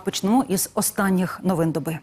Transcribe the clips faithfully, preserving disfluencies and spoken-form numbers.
почнемо із останніх новин доби.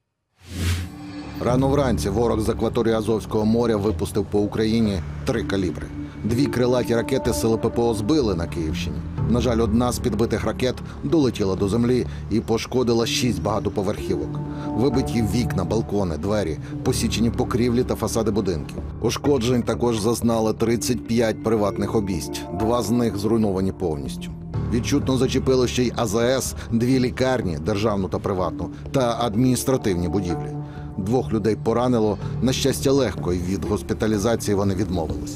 Рано вранці ворог з акваторії Азовського моря випустив по Україні три калібри. Дві крилаті ракети сили ППО збили на Київщині. На жаль, одна з підбитих ракет долетіла до землі і пошкодила шість багатоповерхівок. Вибиті вікна, балкони, двері, посічені покрівлі та фасади будинків. Ушкоджень також зазнали тридцять п'ять приватних обійсть. Два з них зруйновані повністю. Відчутно зачепило ще й А З С, дві лікарні, державну та приватну, та адміністративні будівлі. Двох людей поранило, на щастя, легко, і від госпіталізації вони відмовились.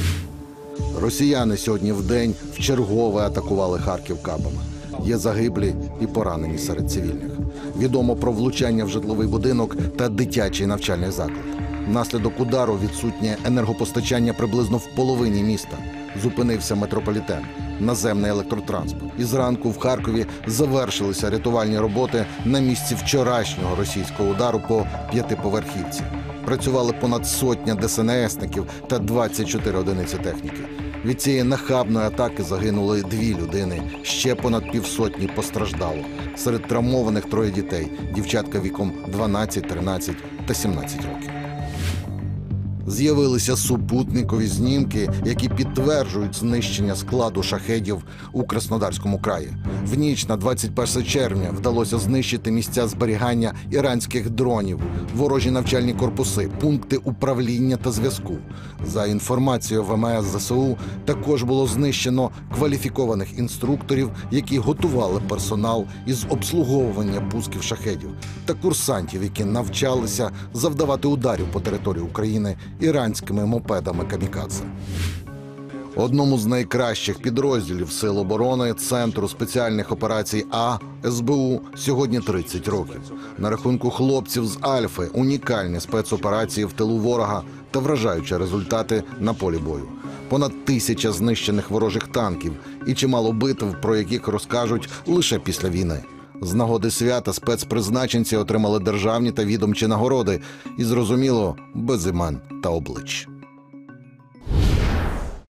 Росіяни сьогодні вдень вчергове атакували Харків кабами. Є загиблі і поранені серед цивільних. Відомо про влучання в житловий будинок та дитячий навчальний заклад. Внаслідок удару відсутнє енергопостачання приблизно в половині міста. Зупинився метрополітен, наземний електротранспорт. І зранку в Харкові завершилися рятувальні роботи на місці вчорашнього російського удару по п'ятиповерхівці. Працювали понад сотня Де Ес En Есників та двадцять чотири одиниці техніки. Від цієї нахабної атаки загинули дві людини, ще понад півсотні постраждало. Серед травмованих троє дітей, дівчатка віком дванадцять, тринадцять та сімнадцять років. З'явилися супутникові знімки, які підтверджують знищення складу шахедів у Краснодарському краї. В ніч на двадцять перше червня вдалося знищити місця зберігання іранських дронів, ворожі навчальні корпуси, пункти управління та зв'язку. За інформацією В Ем Ес Зе Се У, також було знищено кваліфікованих інструкторів, які готували персонал із обслуговування пусків шахедів, та курсантів, які навчалися завдавати ударів по території України іранськими мопедами камікадзе. Одному з найкращих підрозділів Сил оборони Центру спеціальних операцій А Ес Бе У сьогодні тридцять років. На рахунку хлопців з Альфи унікальні спецоперації в тилу ворога та вражаючі результати на полі бою. Понад тисяча знищених ворожих танків і чимало битв, про яких розкажуть лише після війни. З нагоди свята спецпризначенці отримали державні та відомчі нагороди і, зрозуміло, без імен та облич.